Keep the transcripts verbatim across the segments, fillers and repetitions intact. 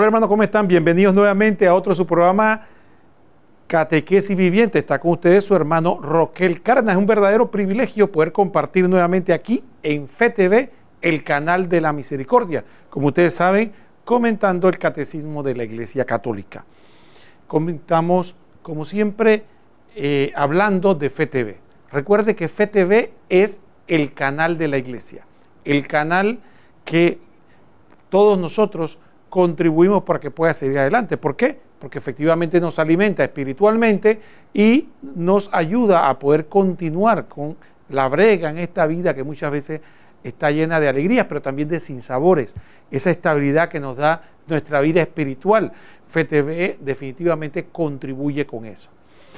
hermanos, ¿cómo están? Bienvenidos nuevamente a otro su programa Catequesis Viviente. Está con ustedes su hermano Roquel Cárdenas. Es un verdadero privilegio poder compartir nuevamente aquí en Fe T V, el canal de la misericordia. Como ustedes saben, comentando el catecismo de la Iglesia Católica. Comentamos, como siempre, eh, hablando de Fe T V. Recuerde que Fe T V es el canal de la Iglesia, el canal que todos nosotros contribuimos para que pueda seguir adelante. ¿Por qué? Porque efectivamente nos alimenta espiritualmente y nos ayuda a poder continuar con la brega en esta vida que muchas veces está llena de alegrías, pero también de sinsabores. Esa estabilidad que nos da nuestra vida espiritual. Fe T V definitivamente contribuye con eso.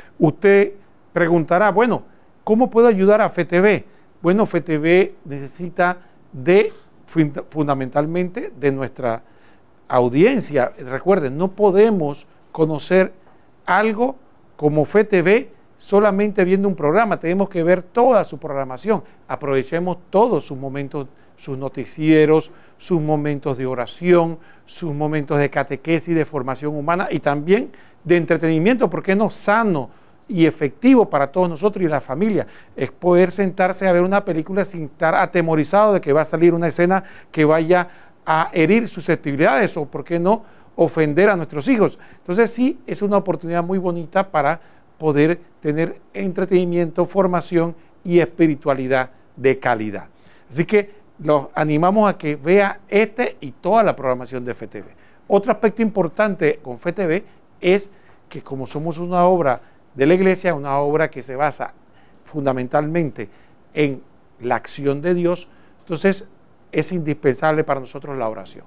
Usted preguntará, bueno, ¿cómo puedo ayudar a Fe T V? Bueno, Fe T V necesita de, fundamentalmente, de nuestra audiencia. Recuerden, no podemos conocer algo como Fe T V solamente viendo un programa. Tenemos que ver toda su programación. Aprovechemos todos sus momentos, sus noticieros, sus momentos de oración, sus momentos de catequesis, de formación humana y también de entretenimiento, porque no sano y efectivo para todos nosotros y la familia. Es poder sentarse a ver una película sin estar atemorizado de que va a salir una escena que vaya a herir susceptibilidades o, por qué no, ofender a nuestros hijos. Entonces sí, es una oportunidad muy bonita para poder tener entretenimiento, formación y espiritualidad de calidad. Así que los animamos a que vea este y toda la programación de Fe T V. Otro aspecto importante con Fe T V es que como somos una obra de la Iglesia, una obra que se basa fundamentalmente en la acción de Dios, entonces es indispensable para nosotros la oración.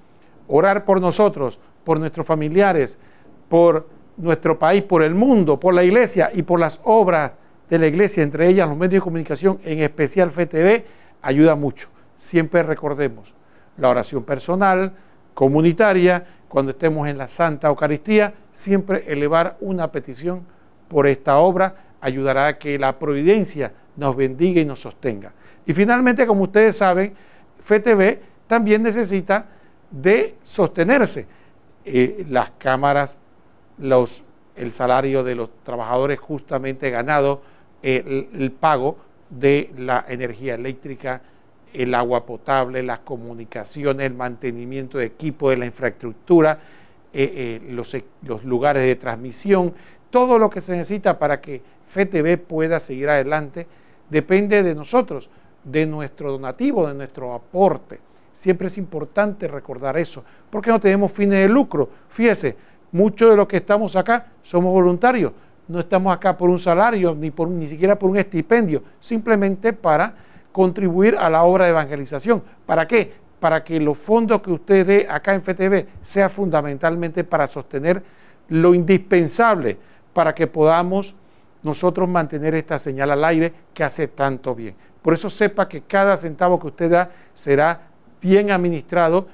Orar por nosotros, por nuestros familiares, por nuestro país, por el mundo, por la Iglesia y por las obras de la Iglesia, entre ellas los medios de comunicación, en especial Fe T V, ayuda mucho. Siempre recordemos la oración personal, comunitaria, cuando estemos en la Santa Eucaristía, siempre elevar una petición por esta obra ayudará a que la providencia nos bendiga y nos sostenga. Y finalmente, como ustedes saben, Fe T V también necesita de sostenerse. Eh, las cámaras, los, el salario de los trabajadores justamente ganado, eh, el, el pago de la energía eléctrica, el agua potable, las comunicaciones, el mantenimiento de equipo, de la infraestructura, eh, eh, los, los lugares de transmisión, todo lo que se necesita para que Fe T V pueda seguir adelante depende de nosotros, de nuestro donativo, de nuestro aporte. Siempre es importante recordar eso, porque no tenemos fines de lucro. Fíjese, muchos de los que estamos acá somos voluntarios, no estamos acá por un salario, ni, por, ni siquiera por un estipendio, simplemente para contribuir a la obra de evangelización. ¿Para qué? Para que los fondos que usted dé acá en Fe T V sea fundamentalmente para sostener lo indispensable para que podamos nosotros mantener esta señal al aire que hace tanto bien. Por eso sepa que cada centavo que usted da será bien administrado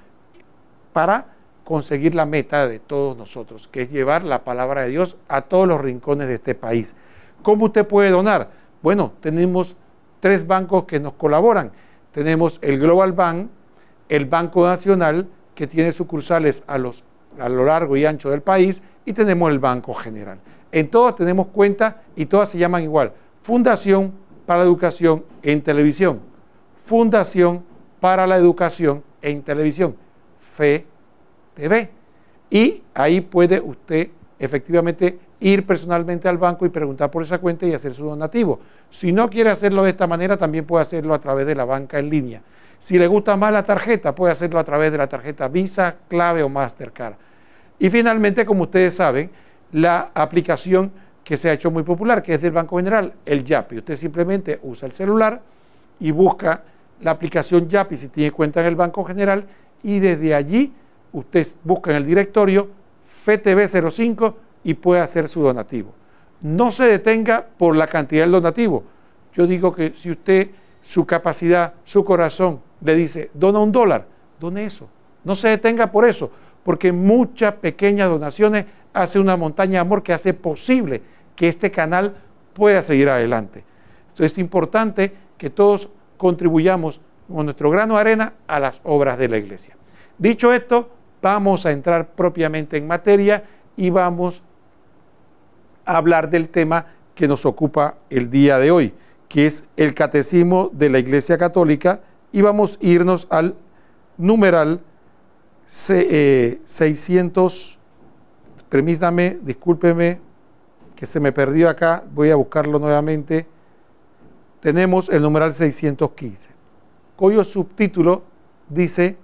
para conseguir la meta de todos nosotros, que es llevar la palabra de Dios a todos los rincones de este país. ¿Cómo usted puede donar? Bueno, tenemos tres bancos que nos colaboran. Tenemos el Global Bank, el Banco Nacional, que tiene sucursales a, los, a lo largo y ancho del país, y tenemos el Banco General. En todas tenemos cuenta y todas se llaman igual: Fundación para la Educación en Televisión. Fundación para la Educación en Televisión, Fe T V. Y ahí puede usted efectivamente ir personalmente al banco y preguntar por esa cuenta y hacer su donativo. Si no quiere hacerlo de esta manera, también puede hacerlo a través de la banca en línea. Si le gusta más la tarjeta, puede hacerlo a través de la tarjeta Visa, Clave o Mastercard. Y finalmente, como ustedes saben, la aplicación que se ha hecho muy popular, que es del Banco General, el Yapi. Usted simplemente usa el celular y busca la aplicación Yapi si tiene cuenta en el Banco General, y desde allí usted busca en el directorio Fe T V cero cinco y puede hacer su donativo. No se detenga por la cantidad del donativo. Yo digo que si usted, su capacidad, su corazón le dice, dona un dólar, done eso. No se detenga por eso, porque muchas pequeñas donaciones hacen una montaña de amor que hace posible que este canal pueda seguir adelante. Entonces es importante que todos contribuyamos con nuestro grano de arena a las obras de la Iglesia. Dicho esto, vamos a entrar propiamente en materia y vamos a hablar del tema que nos ocupa el día de hoy, que es el Catecismo de la Iglesia Católica, y vamos a irnos al numeral seiscientos, permítame, discúlpeme que se me perdió acá, voy a buscarlo nuevamente. Tenemos el numeral seiscientos quince, cuyo subtítulo dice: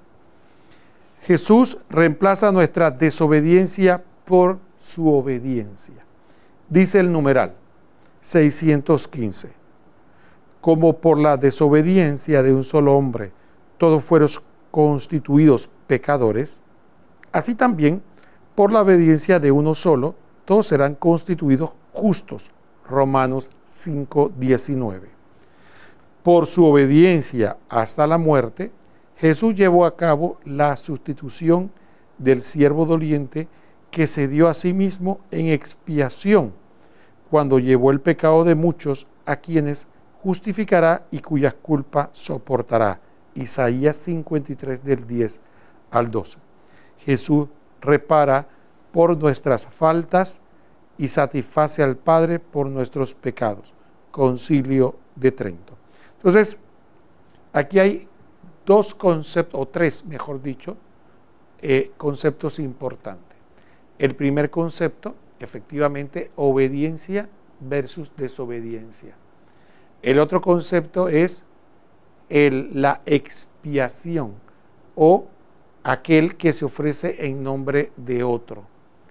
Jesús reemplaza nuestra desobediencia por su obediencia. Dice el numeral seiscientos quince: como por la desobediencia de un solo hombre todos fueron constituidos pecadores, así también por la obediencia de uno solo todos serán constituidos justos. Romanos cinco diecinueve. Por su obediencia hasta la muerte, Jesús llevó a cabo la sustitución del siervo doliente que se dio a sí mismo en expiación, cuando llevó el pecado de muchos, a quienes justificará y cuyas culpas soportará. Isaías cincuenta y tres del diez al doce. Jesús repara por nuestras faltas y satisface al Padre por nuestros pecados. Concilio de Trento. Entonces, aquí hay dos conceptos, o tres, mejor dicho, eh, conceptos importantes. El primer concepto, efectivamente, obediencia versus desobediencia. El otro concepto es el, la expiación, o aquel que se ofrece en nombre de otro.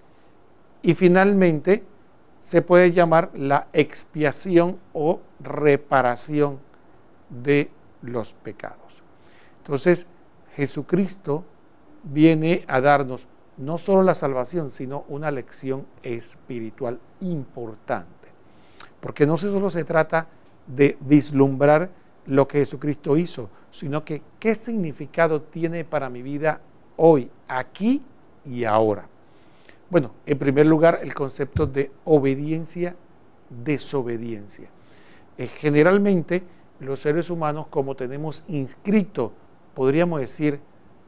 Y finalmente se puede llamar la expiación o reparación de los pecados. Entonces, Jesucristo viene a darnos no solo la salvación, sino una lección espiritual importante. Porque no solo se trata de vislumbrar lo que Jesucristo hizo, sino que qué significado tiene para mi vida hoy, aquí y ahora. Bueno, en primer lugar, el concepto de obediencia, desobediencia. Eh, generalmente, los seres humanos, como tenemos inscrito, podríamos decir,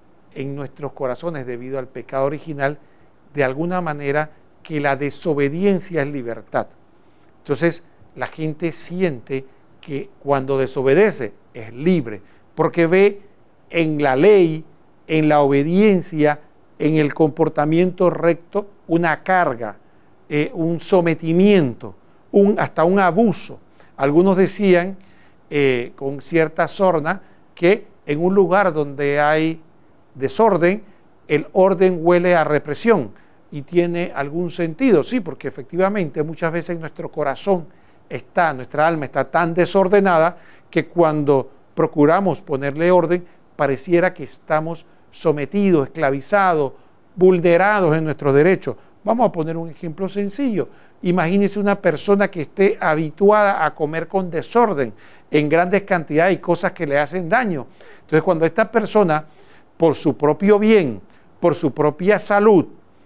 en nuestros corazones debido al pecado original, de alguna manera que la desobediencia es libertad. Entonces, la gente siente que cuando desobedece es libre, porque ve en la ley, en la obediencia, en el comportamiento recto, una carga, eh, un sometimiento, un, hasta un abuso. Algunos decían, eh, con cierta sorna, que en un lugar donde hay desorden, el orden huele a represión, y tiene algún sentido, sí, porque efectivamente muchas veces nuestro corazón está, nuestra alma está tan desordenada que cuando procuramos ponerle orden, pareciera que estamos sometidos, esclavizados, vulnerados en nuestros derechos. Vamos a poner un ejemplo sencillo. Imagínese una persona que esté habituada a comer con desorden en grandes cantidades y cosas que le hacen daño. Entonces, cuando esta persona, por su propio bien, por su propia salud,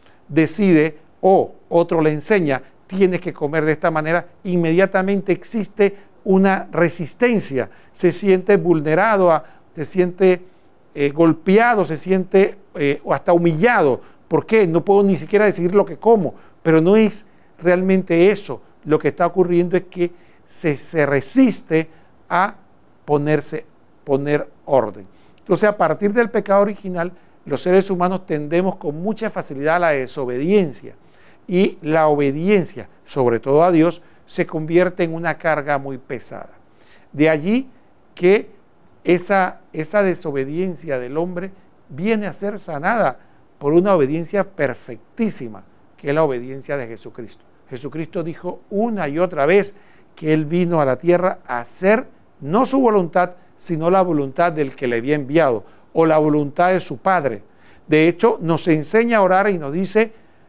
decide o otro le enseña, tienes que comer de esta manera, inmediatamente existe una resistencia, se siente vulnerado, a, se siente eh, golpeado, se siente eh, o hasta humillado. ¿Por qué? No puedo ni siquiera decidir lo que como, pero no es realmente eso. Lo que está ocurriendo es que se, se resiste a ponerse, poner orden. Entonces, a partir del pecado original, los seres humanos tendemos con mucha facilidad a la desobediencia, y la obediencia, sobre todo a Dios, se convierte en una carga muy pesada. De allí que esa, esa desobediencia del hombre viene a ser sanada por una obediencia perfectísima, que es la obediencia de Jesucristo. Jesucristo dijo una y otra vez que Él vino a la tierra a hacer no su voluntad, sino la voluntad del que le había enviado, o la voluntad de su Padre. De hecho, nos enseña a orar y nos dice: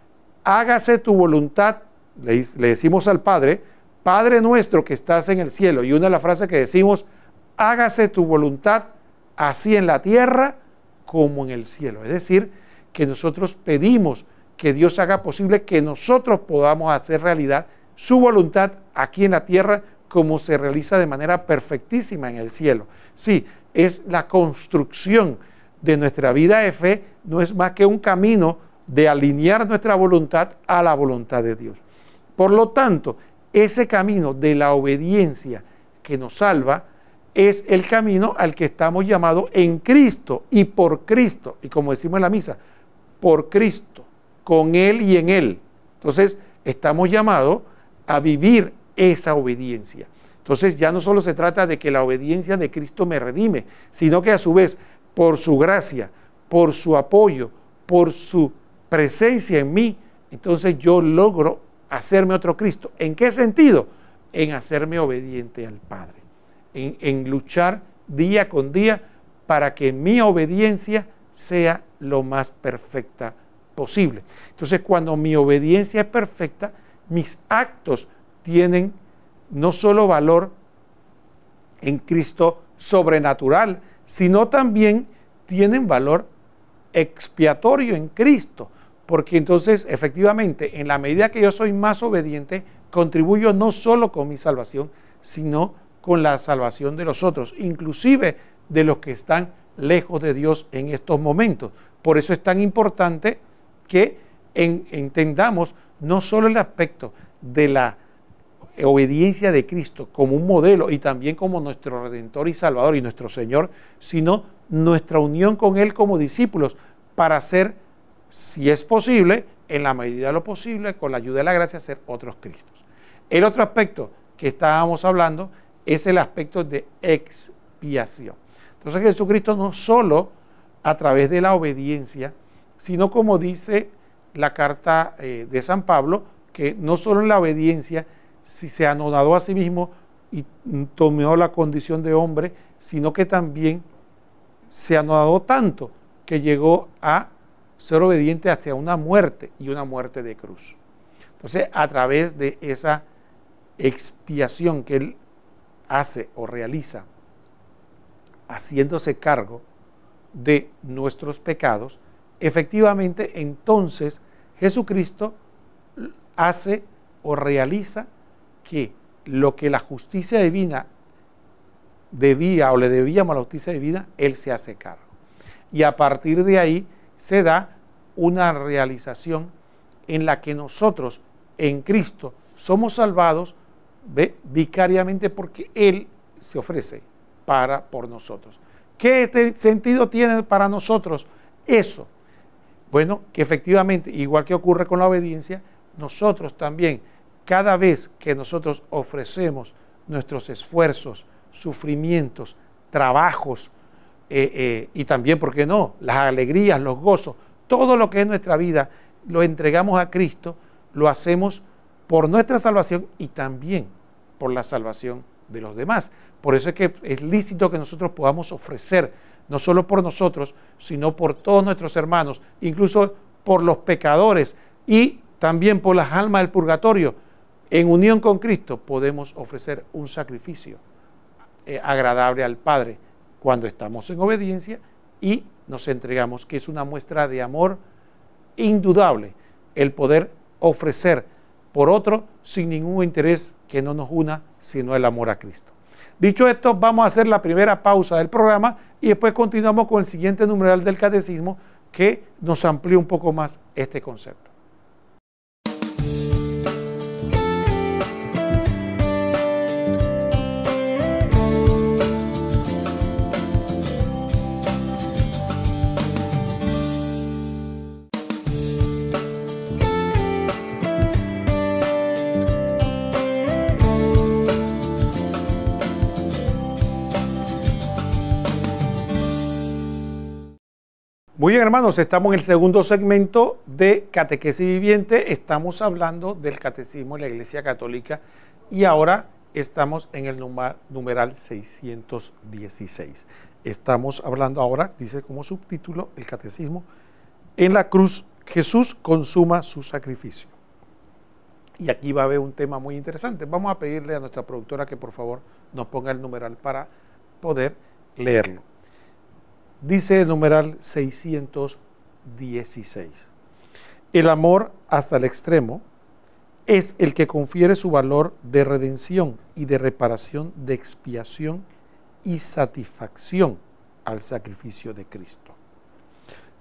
hágase tu voluntad, le, le decimos al Padre, Padre nuestro que estás en el cielo, y una de las frases que decimos, hágase tu voluntad así en la tierra como en el cielo. Es decir, que nosotros pedimos que Dios haga posible que nosotros podamos hacer realidad su voluntad aquí en la tierra, como se realiza de manera perfectísima en el cielo. Sí, es la construcción de nuestra vida de fe no es más que un camino de alinear nuestra voluntad a la voluntad de Dios. Por lo tanto, ese camino de la obediencia que nos salva es el camino al que estamos llamados en Cristo y por Cristo, y como decimos en la misa, por Cristo, con Él y en Él. Entonces, estamos llamados a vivir esa obediencia. Entonces, ya no solo se trata de que la obediencia de Cristo me redime, sino que a su vez, por su gracia, por su apoyo, por su presencia en mí, entonces yo logro hacerme otro Cristo. ¿En qué sentido? En hacerme obediente al Padre, en, en luchar día con día para que mi obediencia sea lo más perfecta posible. Entonces, cuando mi obediencia es perfecta, mis actos tienen no solo valor en Cristo sobrenatural, sino también tienen valor expiatorio en Cristo, porque entonces efectivamente en la medida que yo soy más obediente, contribuyo no solo con mi salvación, sino con la salvación de los otros, inclusive de los que están lejos de Dios en estos momentos. Por eso es tan importante que en, entendamos no solo el aspecto de la obediencia de Cristo como un modelo y también como nuestro Redentor y Salvador y nuestro Señor, sino nuestra unión con Él como discípulos para ser, si es posible, en la medida de lo posible, con la ayuda de la gracia, ser otros Cristos. El otro aspecto que estábamos hablando es el aspecto de expiación. Entonces Jesucristo no solo a través de la obediencia, sino como dice la carta eh, de San Pablo, que no solo en la obediencia, si se anonadó a sí mismo y tomó la condición de hombre, sino que también se anonadó tanto que llegó a ser obediente hasta una muerte y una muerte de cruz. Entonces, a través de esa expiación que Él hace o realiza, haciéndose cargo de nuestros pecados, efectivamente entonces Jesucristo hace o realiza que lo que la justicia divina debía o le debíamos a la justicia divina, Él se hace cargo. Y a partir de ahí se da una realización en la que nosotros en Cristo somos salvados, ¿ve?, vicariamente, porque Él se ofrece para por nosotros. ¿Qué este sentido tiene para nosotros eso? Bueno, que efectivamente, igual que ocurre con la obediencia, nosotros también, cada vez que nosotros ofrecemos nuestros esfuerzos, sufrimientos, trabajos, eh, eh, y también, ¿por qué no?, las alegrías, los gozos, todo lo que es nuestra vida, lo entregamos a Cristo, lo hacemos por nuestra salvación y también por la salvación de los demás. Por eso es que es lícito que nosotros podamos ofrecer, no solo por nosotros, sino por todos nuestros hermanos, incluso por los pecadores y también por las almas del purgatorio. En unión con Cristo podemos ofrecer un sacrificio eh, agradable al Padre cuando estamos en obediencia y nos entregamos, que es una muestra de amor indudable, el poder ofrecer por otro sin ningún interés que no nos una, sino el amor a Cristo. Dicho esto, vamos a hacer la primera pausa del programa y después continuamos con el siguiente numeral del Catecismo que nos amplía un poco más este concepto. Muy bien, hermanos, estamos en el segundo segmento de Catequesis Viviente. Estamos hablando del Catecismo de la Iglesia Católica y ahora estamos en el numeral seiscientos dieciséis. Estamos hablando ahora, dice como subtítulo el Catecismo, en la cruz Jesús consuma su sacrificio. Y aquí va a haber un tema muy interesante. Vamos a pedirle a nuestra productora que por favor nos ponga el numeral para poder leerlo. Dice el numeral seiscientos dieciséis. El amor hasta el extremo es el que confiere su valor de redención y de reparación, de expiación y satisfacción al sacrificio de Cristo.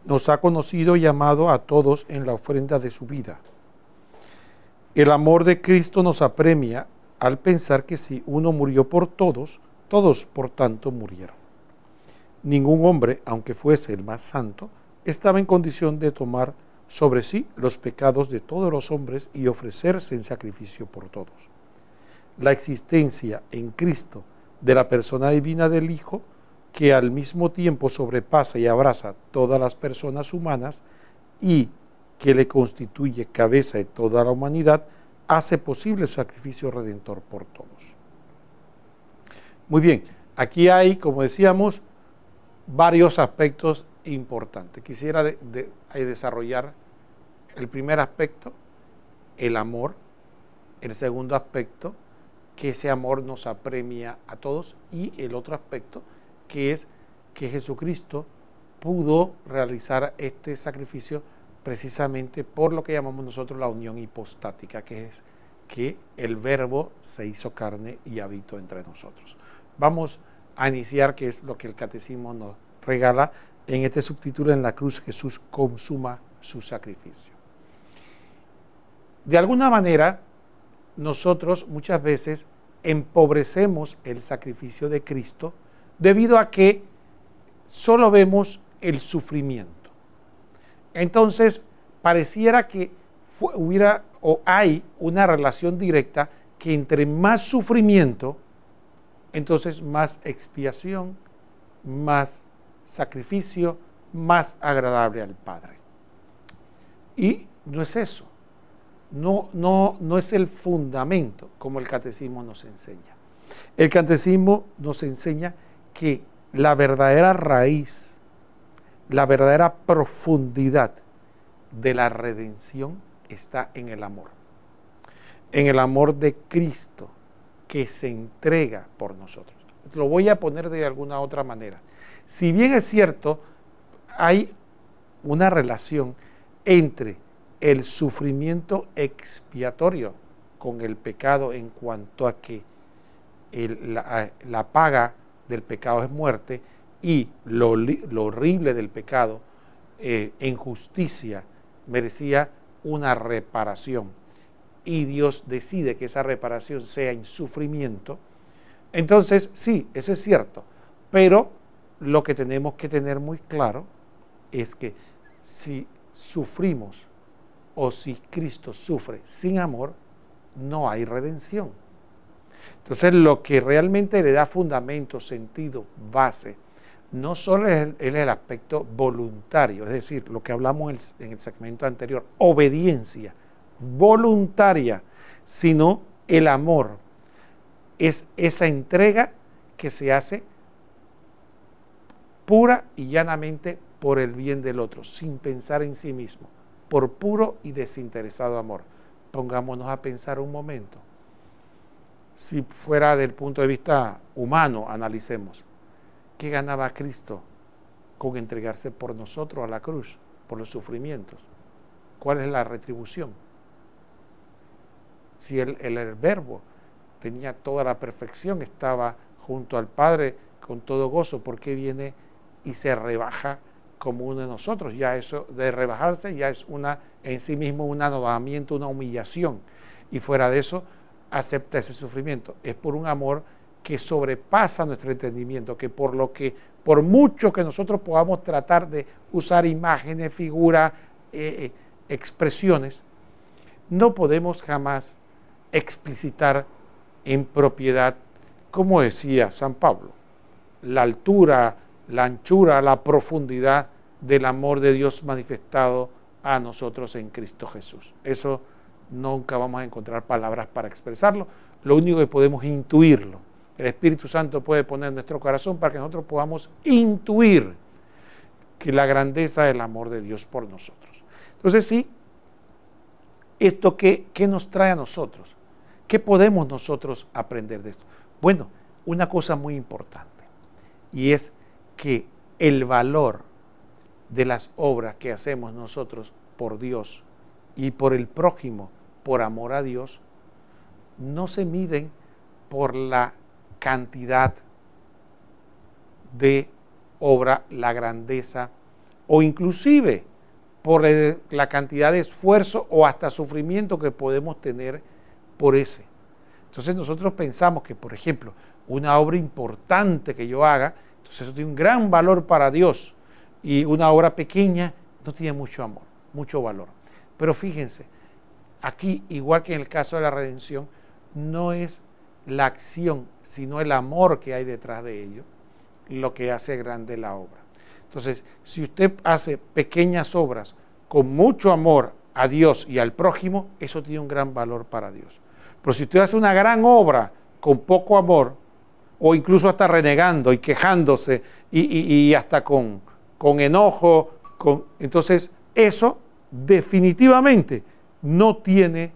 nos ha conocido y llamado a todos en la ofrenda de su vida. El amor de Cristo nos apremia al pensar que si uno murió por todos, todos por tanto murieron. Ningún hombre, aunque fuese el más santo, estaba en condición de tomar sobre sí los pecados de todos los hombres y ofrecerse en sacrificio por todos. La existencia en Cristo de la persona divina del Hijo, que al mismo tiempo sobrepasa y abraza todas las personas humanas y que le constituye cabeza de toda la humanidad, hace posible el sacrificio redentor por todos. Muy bien, aquí hay, como decíamos, varios aspectos importantes. Quisiera de, de, de desarrollar el primer aspecto, el amor. El segundo aspecto, que ese amor nos apremia a todos. Y el otro aspecto, que es que Jesucristo pudo realizar este sacrificio precisamente por lo que llamamos nosotros la unión hipostática, que es que el Verbo se hizo carne y habitó entre nosotros. Vamos a iniciar, que es lo que el Catecismo nos regala en este subtítulo: en la cruz Jesús consuma su sacrificio. De alguna manera, nosotros muchas veces empobrecemos el sacrificio de Cristo debido a que solo vemos el sufrimiento. Entonces, pareciera que fue, hubiera o hay una relación directa que entre más sufrimiento, entonces más expiación, más sacrificio, más agradable al Padre. Y no es eso, no, no, no es el fundamento como el Catecismo nos enseña. El Catecismo nos enseña que la verdadera raíz, la verdadera profundidad de la redención está en el amor, en el amor de Cristo que se entrega por nosotros. Lo voy a poner de alguna otra manera. Si bien es cierto, hay una relación entre el sufrimiento expiatorio con el pecado en cuanto a que el, la, la paga del pecado es muerte, y lo, lo horrible del pecado eh, en justicia merecía una reparación, y Dios decide que esa reparación sea en sufrimiento. Entonces sí, eso es cierto, pero lo que tenemos que tener muy claro es que si sufrimos o si Cristo sufre sin amor, no hay redención. Entonces, lo que realmente le da fundamento, sentido, base, no solo es el, es el aspecto voluntario, es decir, lo que hablamos en el, en el segmento anterior, obediencia voluntaria, sino el amor. Es esa entrega que se hace pura y llanamente por el bien del otro, sin pensar en sí mismo, por puro y desinteresado amor. Pongámonos a pensar un momento. Si fuera del punto de vista humano, analicemos, ¿qué ganaba Cristo con entregarse por nosotros a la cruz, por los sufrimientos? ¿Cuál es la retribución? Si el, el, el Verbo tenía toda la perfección, estaba junto al Padre con todo gozo, ¿por qué viene y se rebaja como uno de nosotros? Ya eso de rebajarse ya es una en sí mismo un anodamiento, una humillación, y fuera de eso acepta ese sufrimiento. Es por un amor que sobrepasa nuestro entendimiento, que por lo que, por mucho que nosotros podamos tratar de usar imágenes, figuras, eh, expresiones, no podemos jamás explicitar en propiedad, como decía San Pablo, la altura, la anchura, la profundidad del amor de Dios manifestado a nosotros en Cristo Jesús. Eso nunca vamos a encontrar palabras para expresarlo, lo único que podemos intuirlo. El Espíritu Santo puede poner en nuestro corazón para que nosotros podamos intuir que la grandeza del amor de Dios por nosotros. Entonces sí, ¿esto qué, qué nos trae a nosotros? ¿Qué podemos nosotros aprender de esto? Bueno, una cosa muy importante, y es que el valor de las obras que hacemos nosotros por Dios y por el prójimo, por amor a Dios, no se miden por la cantidad de obra, la grandeza o inclusive por el, la cantidad de esfuerzo o hasta sufrimiento que podemos tener por ese. Entonces nosotros pensamos que, por ejemplo, una obra importante que yo haga, entonces eso tiene un gran valor para Dios, y una obra pequeña no tiene mucho amor, mucho valor. Pero fíjense, aquí, igual que en el caso de la redención, no es la acción, sino el amor que hay detrás de ello, lo que hace grande la obra. Entonces, si usted hace pequeñas obras con mucho amor a Dios y al prójimo, eso tiene un gran valor para Dios. Pero si usted hace una gran obra con poco amor, o incluso hasta renegando y quejándose, y, y, y hasta con, con enojo, con, entonces eso definitivamente no tiene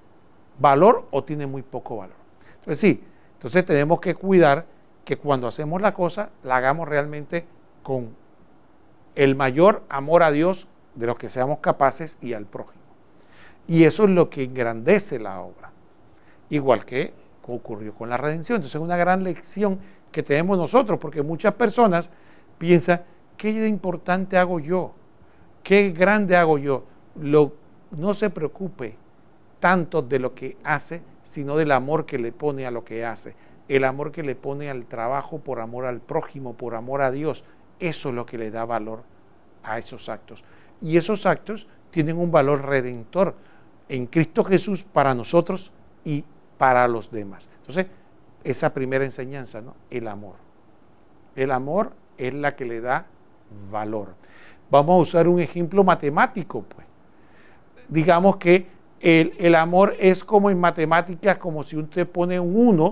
valor o tiene muy poco valor. Entonces sí, entonces tenemos que cuidar que cuando hacemos la cosa, la hagamos realmente con el mayor amor a Dios de los que seamos capaces y al prójimo. Y eso es lo que engrandece la obra. Igual que ocurrió con la redención. Entonces es una gran lección que tenemos nosotros, porque muchas personas piensan, ¿qué de importante hago yo? ¿Qué grande hago yo? Lo, no se preocupe tanto de lo que hace, sino del amor que le pone a lo que hace. El amor que le pone al trabajo por amor al prójimo, por amor a Dios. Eso es lo que le da valor a esos actos. Y esos actos tienen un valor redentor en Cristo Jesús para nosotros y para los demás. Entonces, esa primera enseñanza, ¿no? El amor. El amor es la que le da valor. Vamos a usar un ejemplo matemático, pues. Digamos que el, el amor es como en matemáticas, como si usted pone un uno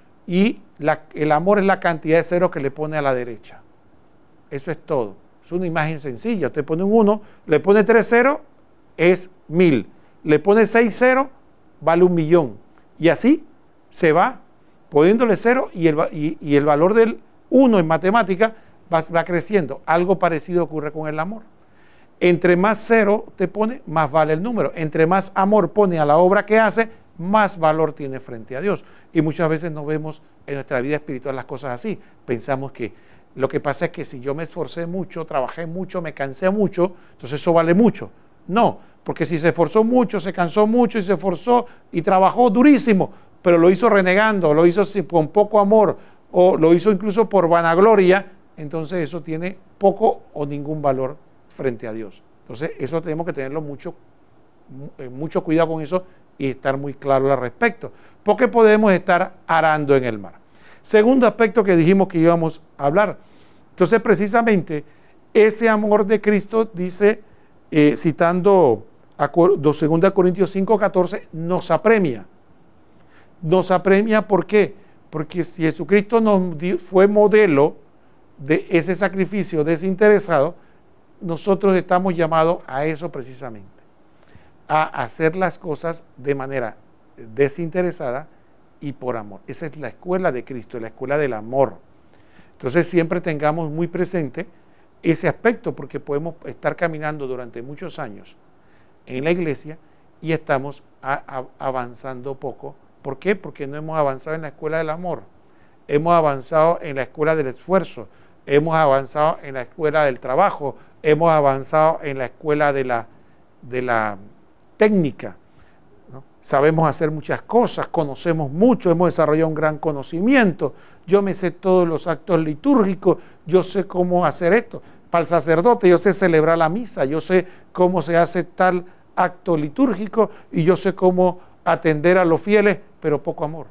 y la, el amor es la cantidad de ceros que le pone a la derecha. Eso es todo. Es una imagen sencilla. Usted pone un uno, le pone tres ceros, es mil. Le pone seis ceros, vale un millón. Y así se va poniéndole cero y el, y, y el valor del uno en matemática va, va creciendo. Algo parecido ocurre con el amor. Entre más cero te pone, más vale el número. Entre más amor pone a la obra que hace, más valor tiene frente a Dios. Y muchas veces nos vemos en nuestra vida espiritual las cosas así. Pensamos que lo que pasa es que si yo me esforcé mucho, trabajé mucho, me cansé mucho, entonces eso vale mucho. No, porque si se esforzó mucho, se cansó mucho y se esforzó y trabajó durísimo, pero lo hizo renegando, lo hizo con poco amor o lo hizo incluso por vanagloria, entonces eso tiene poco o ningún valor frente a Dios. Entonces eso tenemos que tenerlo mucho, mucho cuidado con eso y estar muy claro al respecto, porque podemos estar arando en el mar. Segundo aspecto que dijimos que íbamos a hablar. Entonces precisamente ese amor de Cristo dice, eh, citando a dos Corintios cinco, catorce, nos apremia. Nos apremia, ¿por qué? Porque si Jesucristo nos fue modelo de ese sacrificio desinteresado, nosotros estamos llamados a eso precisamente, a hacer las cosas de manera desinteresada y por amor. Esa es la escuela de Cristo, la escuela del amor. Entonces siempre tengamos muy presente ese aspecto, porque podemos estar caminando durante muchos años en la iglesia y estamos a, a, avanzando poco. ¿Por qué? Porque no hemos avanzado en la escuela del amor, hemos avanzado en la escuela del esfuerzo, hemos avanzado en la escuela del trabajo, hemos avanzado en la escuela de la, de la técnica, ¿no? Sabemos hacer muchas cosas, conocemos mucho, hemos desarrollado un gran conocimiento, yo me sé todos los actos litúrgicos, yo sé cómo hacer esto. Para el sacerdote yo sé celebrar la misa, yo sé cómo se hace tal acto litúrgico y yo sé cómo atender a los fieles, pero poco amor.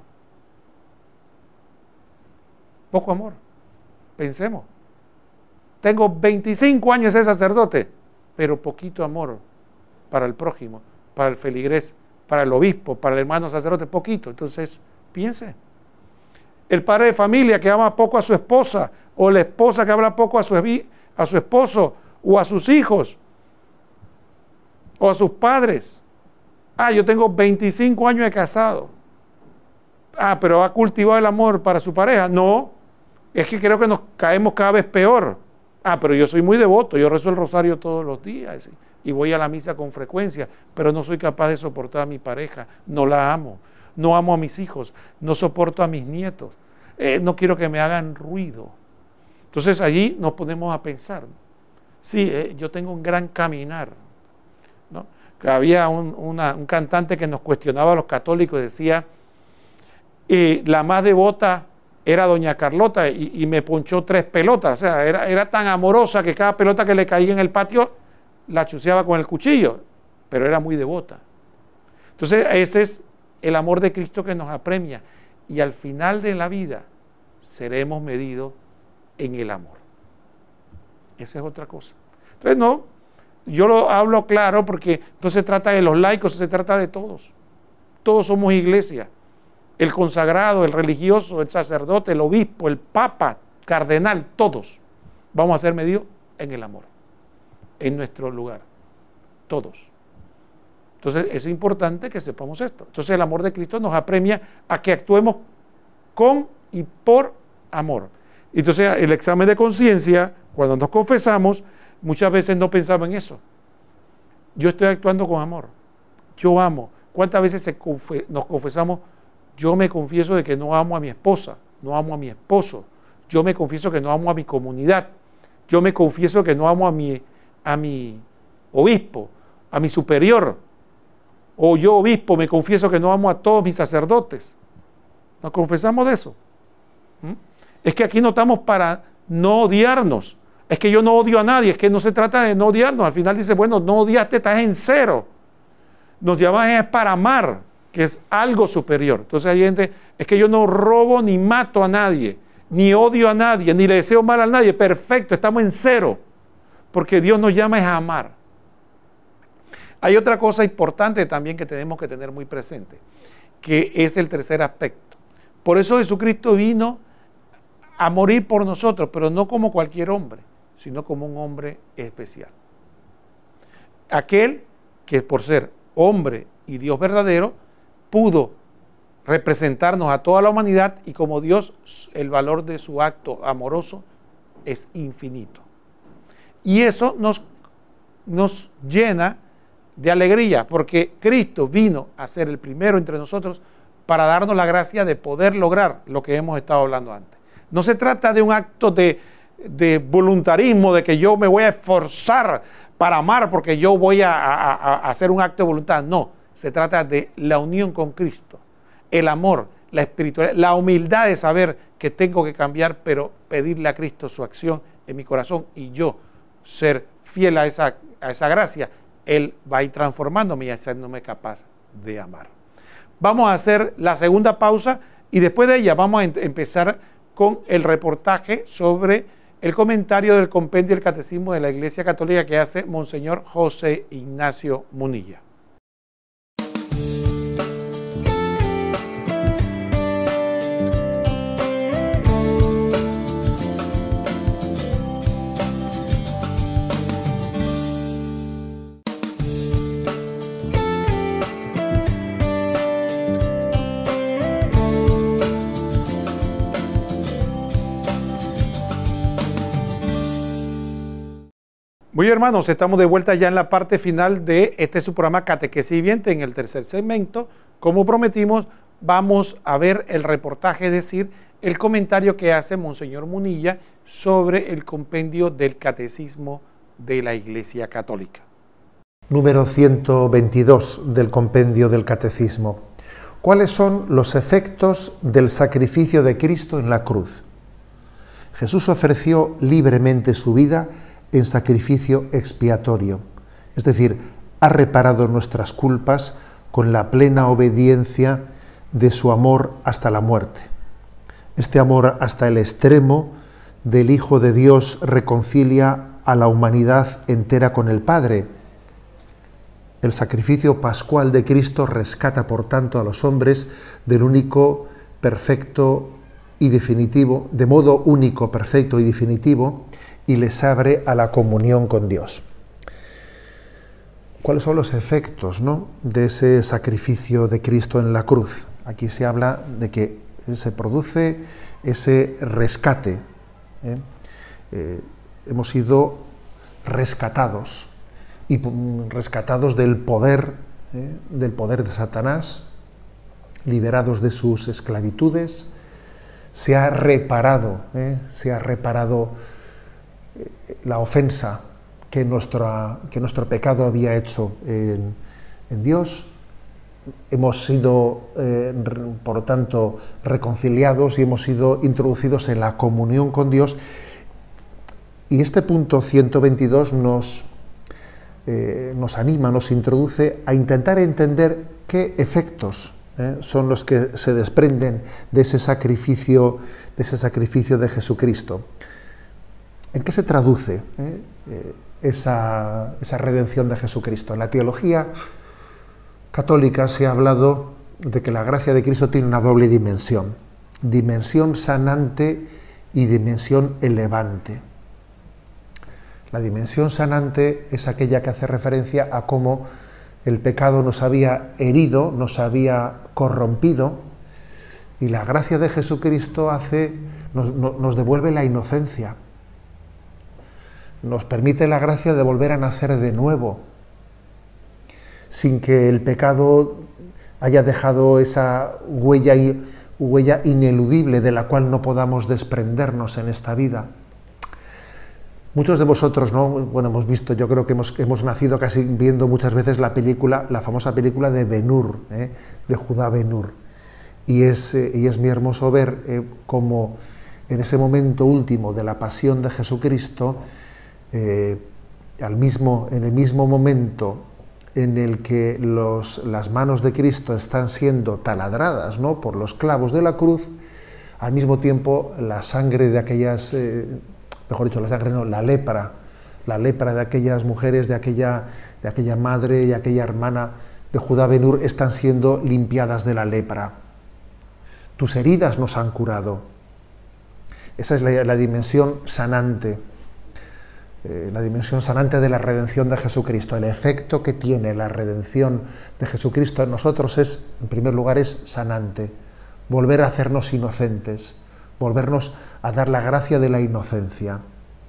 Poco amor. Pensemos. Tengo veinticinco años de sacerdote, pero poquito amor para el prójimo, para el feligrés, para el obispo, para el hermano sacerdote, poquito. Entonces, piense. El padre de familia que ama poco a su esposa, o la esposa que habla poco a su, a su esposo, o a sus hijos, o a sus padres. Ah, yo tengo veinticinco años de casado. Ah, pero ha cultivado el amor para su pareja. No, es que creo que nos caemos cada vez peor. Ah, pero yo soy muy devoto, yo rezo el rosario todos los días y voy a la misa con frecuencia, pero no soy capaz de soportar a mi pareja, no la amo, no amo a mis hijos, no soporto a mis nietos, eh, no quiero que me hagan ruido. Entonces allí nos ponemos a pensar, Sí, eh, yo tengo un gran caminar, ¿no? Que había un, una, un cantante que nos cuestionaba a los católicos, decía, eh, la más devota era doña Carlota y, y me ponchó tres pelotas, o sea, era, era tan amorosa que cada pelota que le caía en el patio la chuceaba con el cuchillo, pero era muy devota. Entonces, ese es el amor de Cristo que nos apremia, y al final de la vida seremos medidos en el amor. Esa es otra cosa. Entonces, no, yo lo hablo claro porque no se trata de los laicos, se trata de todos. Todos somos iglesia. El consagrado, el religioso, el sacerdote, el obispo, el papa, cardenal, todos vamos a ser medidos en el amor, en nuestro lugar, todos. Entonces es importante que sepamos esto. Entonces el amor de Cristo nos apremia a que actuemos con y por amor. Entonces el examen de conciencia, cuando nos confesamos, muchas veces no pensamos en eso. Yo estoy actuando con amor, yo amo. ¿Cuántas veces se confe- nos confesamos? Yo me confieso de que no amo a mi esposa, no amo a mi esposo. Yo me confieso que no amo a mi comunidad. Yo me confieso que no amo a mi, a mi obispo, a mi superior. O yo, obispo, me confieso que no amo a todos mis sacerdotes. Nos confesamos de eso. ¿Mm? Es que aquí no estamos para no odiarnos. Es que yo no odio a nadie, es que no se trata de no odiarnos. Al final dice, bueno, no odiaste, estás en cero. Nos llaman es para amar, que es algo superior. Entonces hay gente, es que yo no robo ni mato a nadie, ni odio a nadie, ni le deseo mal a nadie. Perfecto, estamos en cero, porque Dios nos llama es a amar. Hay otra cosa importante también que tenemos que tener muy presente, que es el tercer aspecto. Por eso Jesucristo vino a morir por nosotros, pero no como cualquier hombre, sino como un hombre especial. Aquel que por ser hombre y Dios verdadero, pudo representarnos a toda la humanidad, y como Dios, el valor de su acto amoroso es infinito. Y eso nos, nos llena de alegría, porque Cristo vino a ser el primero entre nosotros para darnos la gracia de poder lograr lo que hemos estado hablando antes. No se trata de un acto de, de voluntarismo, de que yo me voy a esforzar para amar porque yo voy a, a, a hacer un acto de voluntad. No, se trata de la unión con Cristo, el amor, la espiritualidad, la humildad de saber que tengo que cambiar, pero pedirle a Cristo su acción en mi corazón y yo ser fiel a esa, a esa gracia. Él va a ir transformándome y haciéndome capaz de amar. Vamos a hacer la segunda pausa y después de ella vamos a empezar con el reportaje sobre el comentario del compendio del Catecismo de la Iglesia Católica que hace Monseñor José Ignacio Munilla. Muy bien, hermanos, estamos de vuelta ya en la parte final de este su programa Catequesis Viviente. En el tercer segmento, como prometimos, vamos a ver el reportaje, es decir, el comentario que hace Monseñor Munilla sobre el compendio del Catecismo de la Iglesia Católica. Número ciento veintidós del compendio del Catecismo. ¿Cuáles son los efectos del sacrificio de Cristo en la cruz? Jesús ofreció libremente su vida en sacrificio expiatorio, es decir, ha reparado nuestras culpas con la plena obediencia de su amor hasta la muerte. Este amor hasta el extremo del Hijo de Dios reconcilia a la humanidad entera con el Padre. El sacrificio pascual de Cristo rescata, por tanto, a los hombres del único, perfecto y definitivo, de modo único, perfecto y definitivo, y les abre a la comunión con Dios. ¿Cuáles son los efectos, ¿no?, de ese sacrificio de Cristo en la cruz? Aquí se habla de que se produce ese rescate. ¿eh? Eh, hemos sido rescatados, y rescatados del poder, ¿eh? del poder de Satanás, liberados de sus esclavitudes. Se ha reparado, ¿eh? se ha reparado la ofensa que, nuestra, que nuestro pecado había hecho en, en Dios. Hemos sido, eh, por lo tanto, reconciliados y hemos sido introducidos en la comunión con Dios. Y este punto ciento veintidós nos, eh, nos anima, nos introduce a intentar entender qué efectos eh, son los que se desprenden de ese sacrificio, de ese sacrificio de Jesucristo. ¿En qué se traduce eh, eh, esa, esa redención de Jesucristo? En la teología católica se ha hablado de que la gracia de Cristo tiene una doble dimensión, dimensión sanante y dimensión elevante. La dimensión sanante es aquella que hace referencia a cómo el pecado nos había herido, nos había corrompido, y la gracia de Jesucristo hace, nos, nos devuelve la inocencia, nos permite la gracia de volver a nacer de nuevo, sin que el pecado haya dejado esa huella, huella ineludible de la cual no podamos desprendernos en esta vida. Muchos de vosotros, ¿no? Bueno, hemos visto, yo creo que hemos, hemos nacido casi viendo muchas veces la película, la famosa película de Ben-Hur, ¿eh? de Judá Ben-Hur. Y es, eh, y es muy hermoso ver eh, cómo en ese momento último de la pasión de Jesucristo, eh, al mismo, en el mismo momento en el que los, las manos de Cristo están siendo taladradas, ¿no?, por los clavos de la cruz, al mismo tiempo la sangre de aquellas... Eh, mejor dicho, la sangre no, la lepra, la lepra de aquellas mujeres, de aquella, de aquella madre y aquella hermana de Judá Ben-Hur están siendo limpiadas de la lepra. Tus heridas nos han curado. Esa es la, la dimensión sanante, eh, la dimensión sanante de la redención de Jesucristo. El efecto que tiene la redención de Jesucristo en nosotros es, en primer lugar, es sanante, volver a hacernos inocentes, volvernos a dar la gracia de la inocencia.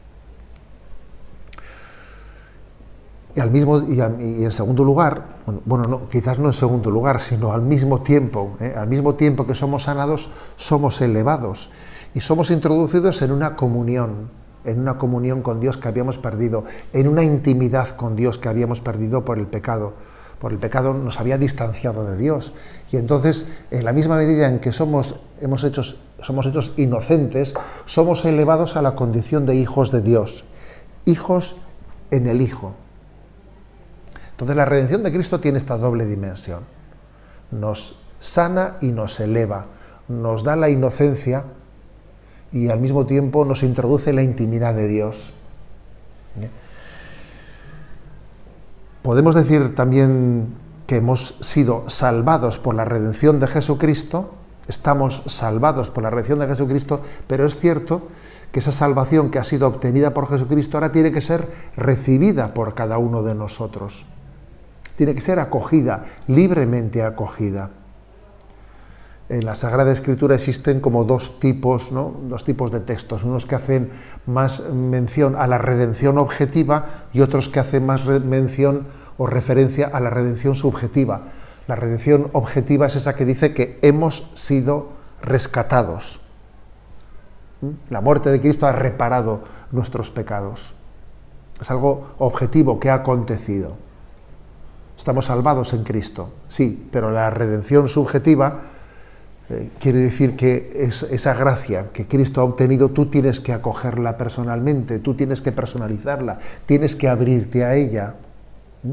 Y, al mismo, y, a, y en segundo lugar, bueno, bueno no, quizás no en segundo lugar, sino al mismo tiempo, ¿eh? al mismo tiempo que somos sanados, somos elevados y somos introducidos en una comunión, en una comunión con Dios que habíamos perdido, en una intimidad con Dios que habíamos perdido por el pecado. Por el pecado nos había distanciado de Dios. Y entonces, en la misma medida en que somos, hemos hechos, somos hechos inocentes, somos elevados a la condición de hijos de Dios. Hijos en el Hijo. Entonces, la redención de Cristo tiene esta doble dimensión. Nos sana y nos eleva. Nos da la inocencia y al mismo tiempo nos introduce en la intimidad de Dios. ¿Bien? Podemos decir también que hemos sido salvados por la redención de Jesucristo, estamos salvados por la redención de Jesucristo, pero es cierto que esa salvación que ha sido obtenida por Jesucristo ahora tiene que ser recibida por cada uno de nosotros. Tiene que ser acogida, libremente acogida. En la Sagrada Escritura existen como dos tipos, ¿no? dos tipos de textos, unos que hacen más mención a la redención objetiva y otros que hacen más mención o referencia a la redención subjetiva. La redención objetiva es esa que dice que hemos sido rescatados. ¿Mm? La muerte de Cristo ha reparado nuestros pecados. Es algo objetivo que ha acontecido. Estamos salvados en Cristo, sí, pero la redención subjetiva Eh, quiere decir que es, esa gracia que Cristo ha obtenido, tú tienes que acogerla personalmente, tú tienes que personalizarla, tienes que abrirte a ella. ¿Mm?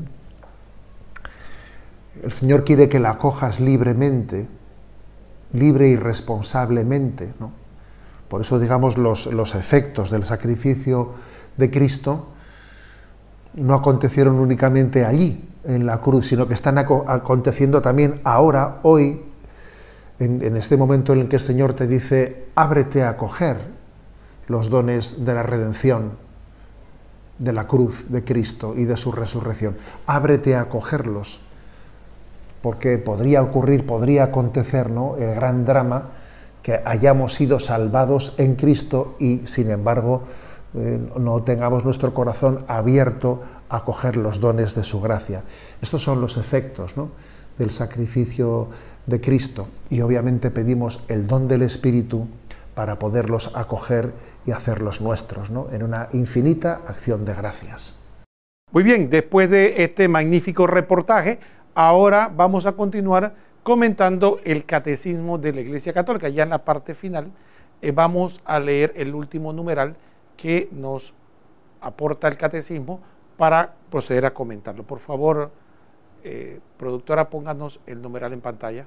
El Señor quiere que la acojas libremente, libre y responsablemente, ¿no? Por eso, digamos, los, los efectos del sacrificio de Cristo no acontecieron únicamente allí, en la cruz, sino que están aco- aconteciendo también ahora, hoy, En, en este momento en el que el Señor te dice, ábrete a acoger los dones de la redención, de la cruz de Cristo y de su resurrección. Ábrete a acogerlos, porque podría ocurrir, podría acontecer, ¿no?, el gran drama que hayamos sido salvados en Cristo y, sin embargo, eh, no tengamos nuestro corazón abierto a acoger los dones de su gracia. Estos son los efectos, ¿no?, del sacrificio de Cristo, y obviamente pedimos el don del Espíritu para poderlos acoger y hacerlos nuestros, ¿no?, en una infinita acción de gracias. Muy bien, después de este magnífico reportaje, ahora vamos a continuar comentando el catecismo de la Iglesia Católica. Ya en la parte final eh, vamos a leer el último numeral que nos aporta el catecismo para proceder a comentarlo. Por favor, eh, productora, pónganos el numeral en pantalla.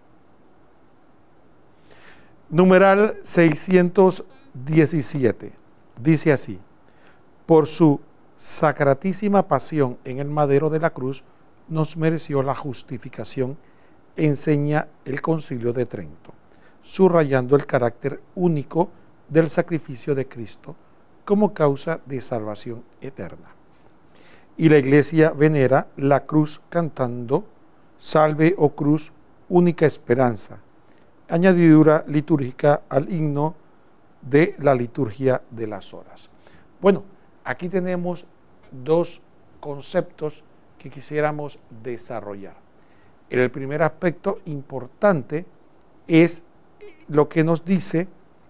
Numeral seiscientos diecisiete. Dice así: por su sacratísima pasión en el madero de la cruz, nos mereció la justificación, enseña el Concilio de Trento, subrayando el carácter único del sacrificio de Cristo como causa de salvación eterna. Y la Iglesia venera la cruz cantando: salve, oh cruz, única esperanza, añadidura litúrgica al himno de la liturgia de las horas. Bueno, aquí tenemos dos conceptos que quisiéramos desarrollar. El primer aspecto importante es lo que nos dice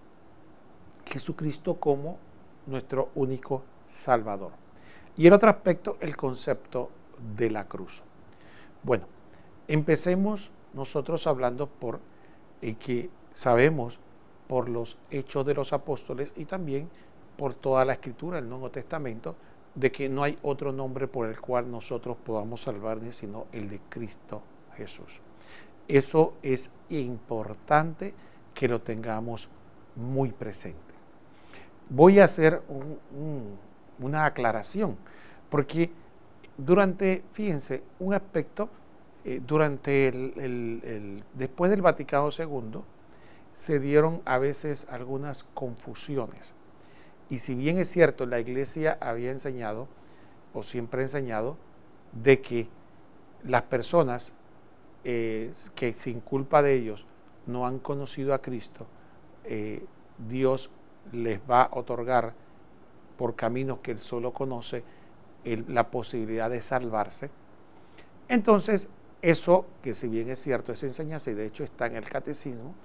Jesucristo como nuestro único Salvador. Y el otro aspecto, el concepto de la cruz. Bueno, empecemos nosotros hablando por el que sabemos por los hechos de los apóstoles y también por toda la escritura del Nuevo Testamento, de que no hay otro nombre por el cual nosotros podamos salvarnos sino el de Cristo Jesús. Eso es importante que lo tengamos muy presente. Voy a hacer un, un, una aclaración, porque durante, fíjense, un aspecto, eh, durante el, el, el, después del Vaticano segundo, se dieron a veces algunas confusiones. Y si bien es cierto, la Iglesia había enseñado, o siempre ha enseñado, de que las personas eh, que sin culpa de ellos no han conocido a Cristo, eh, Dios les va a otorgar por caminos que Él solo conoce el, la posibilidad de salvarse. Entonces, eso, que si bien es cierto, esa enseñanza, y de hecho está en el catecismo,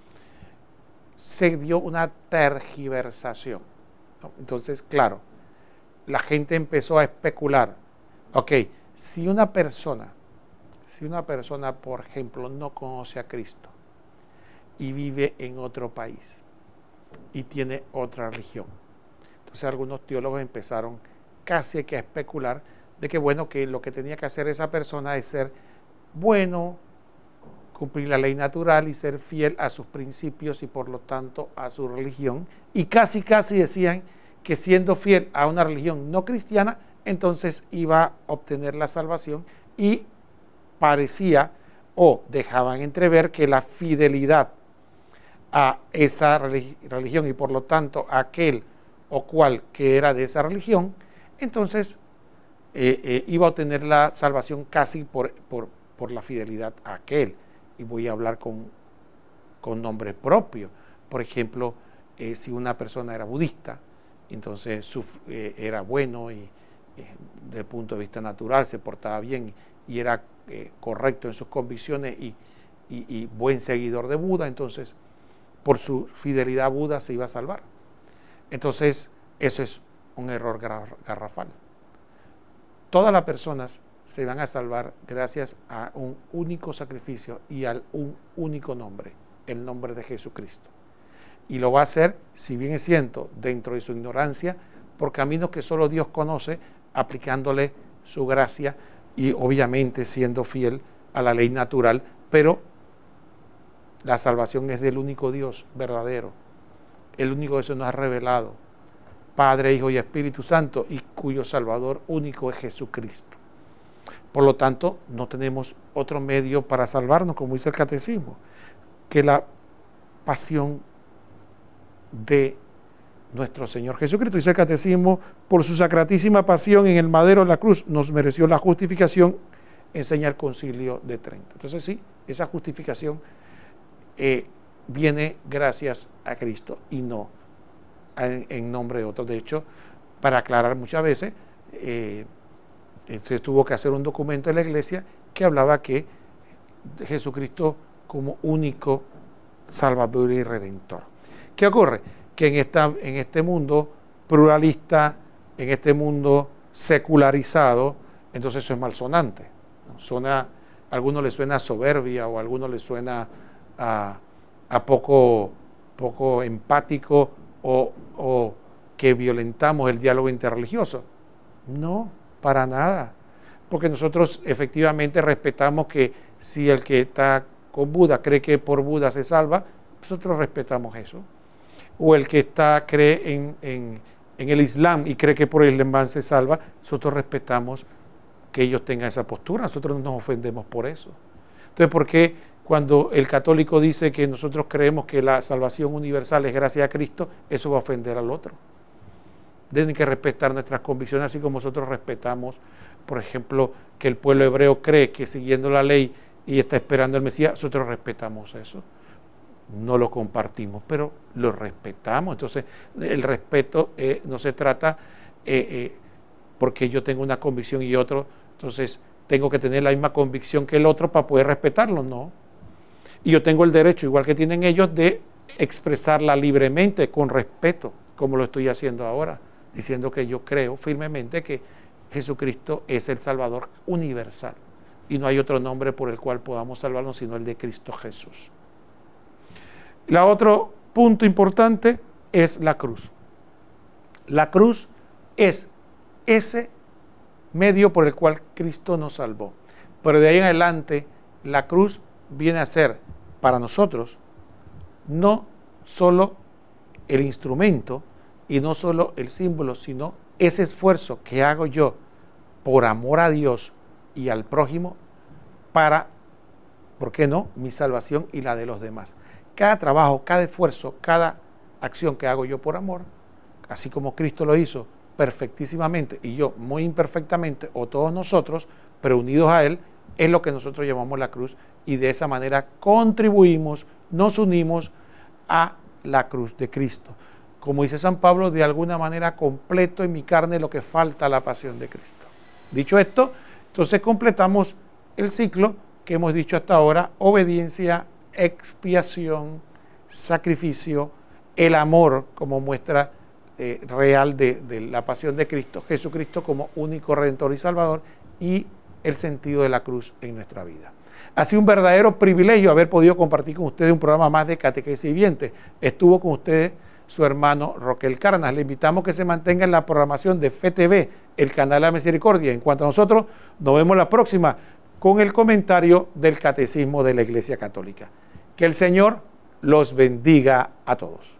se dio una tergiversación. Entonces, claro, la gente empezó a especular. Ok, si una persona, si una persona, por ejemplo, no conoce a Cristo y vive en otro país y tiene otra religión, entonces algunos teólogos empezaron casi que a especular de que, bueno, que lo que tenía que hacer esa persona es ser bueno, cumplir la ley natural y ser fiel a sus principios y por lo tanto a su religión, y casi casi decían que siendo fiel a una religión no cristiana, entonces iba a obtener la salvación, y parecía o dejaban entrever que la fidelidad a esa religión y por lo tanto a aquel o cual que era de esa religión, entonces eh, eh, iba a obtener la salvación casi por, por, por la fidelidad a aquel. Y voy a hablar con, con nombre propio. Por ejemplo, eh, si una persona era budista, entonces su, eh, era bueno y eh, desde el punto de vista natural se portaba bien y, y era eh, correcto en sus convicciones y, y, y buen seguidor de Buda, entonces por su fidelidad a Buda se iba a salvar. Entonces, eso es un error garrafal. Todas las personas se van a salvar gracias a un único sacrificio y a un único nombre, el nombre de Jesucristo. Y lo va a hacer, si bien es cierto, dentro de su ignorancia, por caminos que solo Dios conoce, aplicándole su gracia y obviamente siendo fiel a la ley natural, pero la salvación es del único Dios verdadero, el único que se nos ha revelado, Padre, Hijo y Espíritu Santo, y cuyo Salvador único es Jesucristo. Por lo tanto, no tenemos otro medio para salvarnos, como dice el catecismo, que la pasión de nuestro Señor Jesucristo. Dice el catecismo: por su sacratísima pasión en el madero de la cruz nos mereció la justificación, enseña el Concilio de Trento. Entonces sí, esa justificación eh, viene gracias a Cristo y no en, en nombre de otros. De hecho, para aclarar muchas veces, eh, se tuvo que hacer un documento en la Iglesia que hablaba que Jesucristo como único Salvador y Redentor. ¿Qué ocurre? Que en, esta, en este mundo pluralista, en este mundo secularizado, entonces eso es malsonante. Suena, a algunos les suena a soberbia o a algunos les suena a, a poco, poco empático o, o que violentamos el diálogo interreligioso. No, para nada. Porque nosotros efectivamente respetamos que si el que está con Buda cree que por Buda se salva, nosotros respetamos eso. O el que está, cree en, en, en el Islam y cree que por el Islam se salva, nosotros respetamos que ellos tengan esa postura, nosotros no nos ofendemos por eso. Entonces, ¿por qué cuando el católico dice que nosotros creemos que la salvación universal es gracias a Cristo, eso va a ofender al otro? Tienen que respetar nuestras convicciones, así como nosotros respetamos, por ejemplo, que el pueblo hebreo cree que siguiendo la ley y está esperando el Mesías, nosotros respetamos eso. No lo compartimos, pero lo respetamos. Entonces, el respeto eh, no se trata eh, eh, porque yo tengo una convicción y otro, entonces tengo que tener la misma convicción que el otro para poder respetarlo, no. Y yo tengo el derecho, igual que tienen ellos, de expresarla libremente, con respeto, como lo estoy haciendo ahora, diciendo que yo creo firmemente que Jesucristo es el Salvador universal y no hay otro nombre por el cual podamos salvarnos sino el de Cristo Jesús. El otro punto importante es la cruz. La cruz es ese medio por el cual Cristo nos salvó. Pero de ahí en adelante, la cruz viene a ser para nosotros no solo el instrumento y no solo el símbolo, sino ese esfuerzo que hago yo por amor a Dios y al prójimo para, ¿por qué no?, mi salvación y la de los demás. Cada trabajo, cada esfuerzo, cada acción que hago yo por amor, así como Cristo lo hizo perfectísimamente y yo muy imperfectamente, o todos nosotros, pero unidos a Él, es lo que nosotros llamamos la cruz, y de esa manera contribuimos, nos unimos a la cruz de Cristo. Como dice San Pablo, de alguna manera completo en mi carne lo que falta a la pasión de Cristo. Dicho esto, entonces completamos el ciclo que hemos dicho hasta ahora: obediencia, expiación, sacrificio, el amor como muestra eh, real de, de la pasión de Cristo, Jesucristo como único Redentor y Salvador, y el sentido de la cruz en nuestra vida. Ha sido un verdadero privilegio haber podido compartir con ustedes un programa más de Catequesis Viviente. Estuvo con ustedes su hermano Roquel Cárdenas. Le invitamos que se mantenga en la programación de F E T V, el canal de la Misericordia. En cuanto a nosotros, nos vemos la próxima con el comentario del Catecismo de la Iglesia Católica. Que el Señor los bendiga a todos.